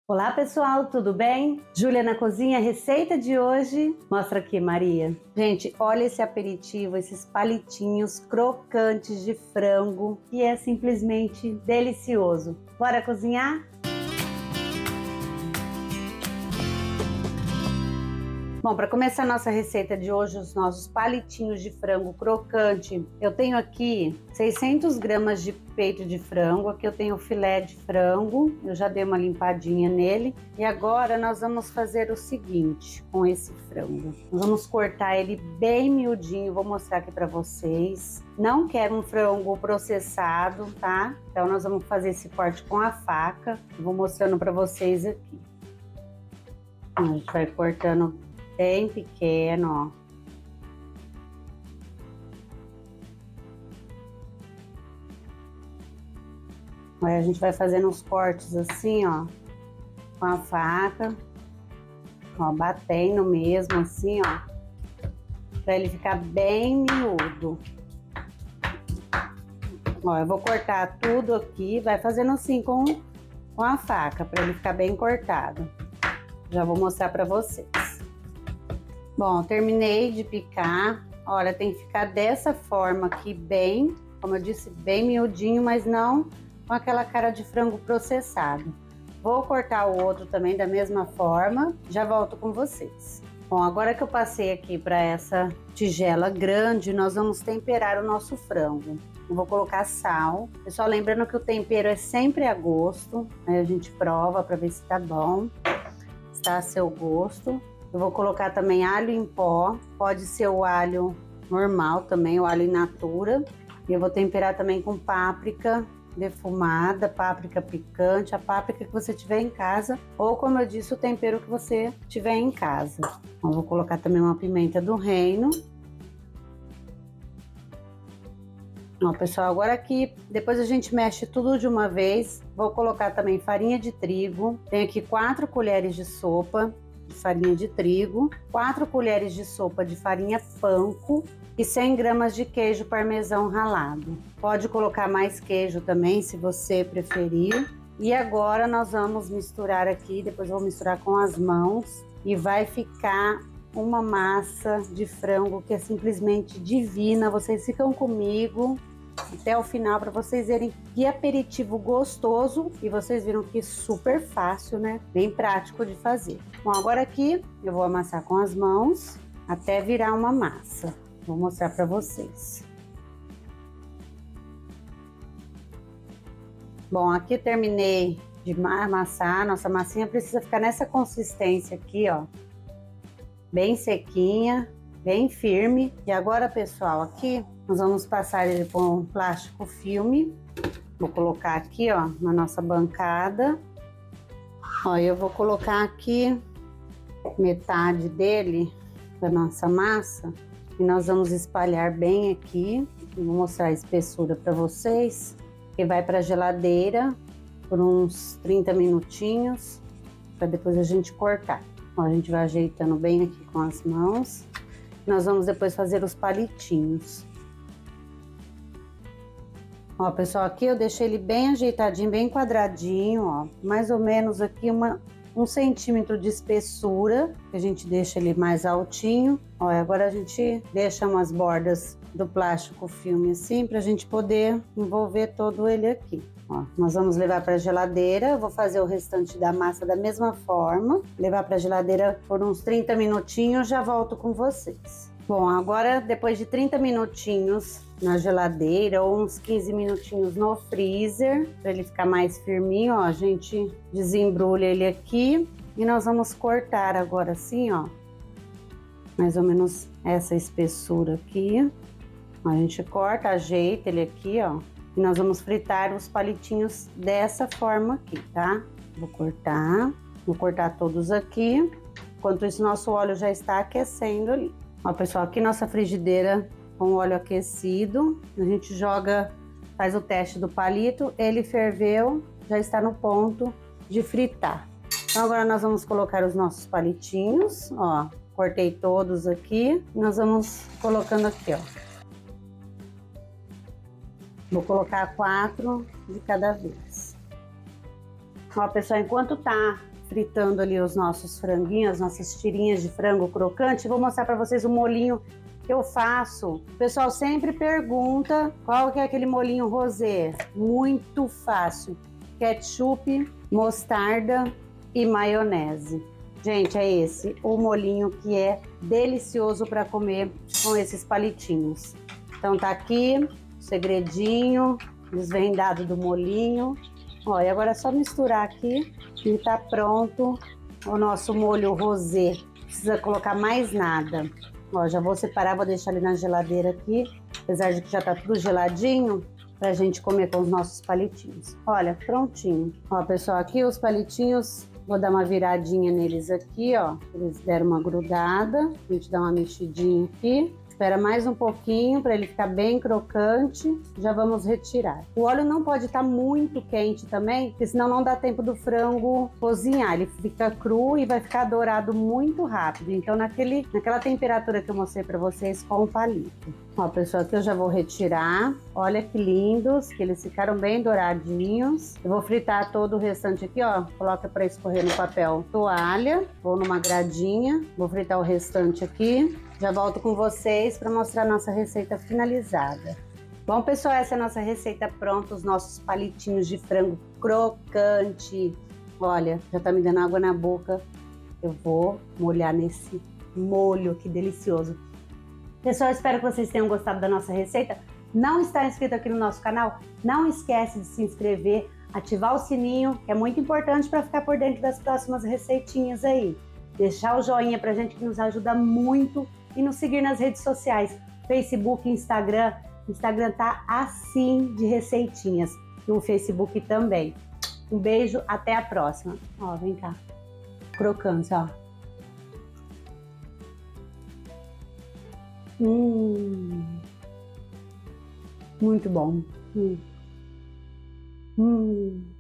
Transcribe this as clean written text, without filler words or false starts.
Olá pessoal, tudo bem? Júlia na cozinha, receita de hoje. Mostra aqui, Maria. Gente, olha esse aperitivo, esses palitinhos crocantes de frango, que é simplesmente delicioso. Bora cozinhar? Bom, para começar a nossa receita de hoje, os nossos palitinhos de frango crocante, eu tenho aqui 600 gramas de peito de frango, aqui eu tenho o filé de frango, eu já dei uma limpadinha nele. E agora nós vamos fazer o seguinte com esse frango. Nós vamos cortar ele bem miudinho, vou mostrar aqui para vocês. Não quero um frango processado, tá? Então nós vamos fazer esse corte com a faca, vou mostrando para vocês aqui. A gente vai cortando bem pequeno, ó. Aí a gente vai fazendo uns cortes assim, ó, com a faca, ó, batendo mesmo assim, ó, pra ele ficar bem miúdo. Ó, eu vou cortar tudo aqui, vai fazendo assim com a faca, pra ele ficar bem cortado. Já vou mostrar pra vocês. Bom, terminei de picar. Olha, tem que ficar dessa forma aqui, bem, como eu disse, bem miudinho, mas não com aquela cara de frango processado. Vou cortar o outro também da mesma forma, já volto com vocês. Bom, agora que eu passei aqui para essa tigela grande, nós vamos temperar o nosso frango. Eu vou colocar sal. Pessoal, lembrando que o tempero é sempre a gosto, aí a gente prova para ver se tá bom, está a seu gosto. Eu vou colocar também alho em pó, pode ser o alho normal também, o alho in natura. E eu vou temperar também com páprica defumada, páprica picante, a páprica que você tiver em casa, ou como eu disse, o tempero que você tiver em casa. Então, vou colocar também uma pimenta do reino. Ó, pessoal, agora aqui, depois a gente mexe tudo de uma vez. Vou colocar também farinha de trigo. Tenho aqui 4 colheres de sopa de farinha de trigo, 4 colheres de sopa de farinha panko e 100 gramas de queijo parmesão ralado. Pode colocar mais queijo também, se você preferir. E agora nós vamos misturar aqui, depois eu vou misturar com as mãos e vai ficar uma massa de frango que é simplesmente divina. Vocês ficam comigo até o final para vocês verem que aperitivo gostoso, e vocês viram que super fácil, né? Bem prático de fazer. Bom, agora aqui eu vou amassar com as mãos até virar uma massa. Vou mostrar para vocês. Bom, aqui eu terminei de amassar. Nossa massinha precisa ficar nessa consistência aqui, ó, bem sequinha, bem firme. E agora, pessoal, aqui nós vamos passar ele por um plástico filme. Vou colocar aqui, ó, na nossa bancada. Ó, eu vou colocar aqui metade dele, da nossa massa, e nós vamos espalhar bem aqui. Vou mostrar a espessura para vocês. Que vai para a geladeira por uns 30 minutinhos, para depois a gente cortar. Ó, a gente vai ajeitando bem aqui com as mãos. Nós vamos depois fazer os palitinhos. Ó, pessoal, aqui eu deixei ele bem ajeitadinho, bem quadradinho, ó. Mais ou menos aqui 1 centímetro de espessura, que a gente deixa ele mais altinho. Ó, agora a gente deixa umas bordas do plástico filme assim, pra gente poder envolver todo ele aqui. Ó, nós vamos levar para a geladeira. Eu vou fazer o restante da massa da mesma forma, levar para a geladeira por uns 30 minutinhos, já volto com vocês. Bom, agora depois de 30 minutinhos na geladeira ou uns 15 minutinhos no freezer, para ele ficar mais firminho, ó, a gente desembrulha ele aqui e nós vamos cortar agora assim, ó, mais ou menos essa espessura aqui. Ó, a gente corta, ajeita ele aqui, ó. E nós vamos fritar os palitinhos dessa forma aqui, tá? Vou cortar todos aqui. Enquanto isso, nosso óleo já está aquecendo ali. Ó, pessoal, aqui nossa frigideira com óleo aquecido. A gente joga, faz o teste do palito, ele ferveu, já está no ponto de fritar. Então agora nós vamos colocar os nossos palitinhos, ó. Cortei todos aqui. Nós vamos colocando aqui, ó. Vou colocar 4 de cada vez. Ó, pessoal, enquanto tá fritando ali os nossos franguinhos, as nossas tirinhas de frango crocante. Vou mostrar para vocês o molhinho que eu faço. O pessoal sempre pergunta qual que é aquele molhinho rosé. Muito fácil. Ketchup, mostarda e maionese. Gente, é esse o molhinho que é delicioso para comer com esses palitinhos. Então tá aqui o segredinho, desvendado do molhinho. Ó, e agora é só misturar aqui e tá pronto o nosso molho rosé. Não precisa colocar mais nada. Ó, já vou separar, vou deixar ele na geladeira aqui, apesar de que já tá tudo geladinho, pra gente comer com os nossos palitinhos. Olha, prontinho. Ó, pessoal, aqui os palitinhos, vou dar uma viradinha neles aqui, ó. Eles deram uma grudada, a gente dá uma mexidinha aqui. Espera mais um pouquinho para ele ficar bem crocante. Já vamos retirar. O óleo não pode estar muito quente também, porque senão não dá tempo do frango cozinhar. Ele fica cru e vai ficar dourado muito rápido. Então naquela temperatura que eu mostrei para vocês com o palito. Ó, pessoal, aqui eu já vou retirar. Olha que lindos, que eles ficaram bem douradinhos. Eu vou fritar todo o restante aqui, ó. Coloca para escorrer no papel toalha. Vou numa gradinha. Vou fritar o restante aqui. Já volto com vocês para mostrar a nossa receita finalizada. Bom, pessoal, essa é a nossa receita pronta, os nossos palitinhos de frango crocante. Olha, já tá me dando água na boca. Eu vou molhar nesse molho, que delicioso. Pessoal, espero que vocês tenham gostado da nossa receita. Não está inscrito aqui no nosso canal? Não esquece de se inscrever, ativar o sininho, que é muito importante para ficar por dentro das próximas receitinhas aí. Deixar o joinha pra gente, que nos ajuda muito. E nos seguir nas redes sociais, Facebook, Instagram. Instagram tá assim de receitinhas. E o Facebook também. Um beijo, até a próxima. Ó, vem cá. Crocante, ó. Muito bom.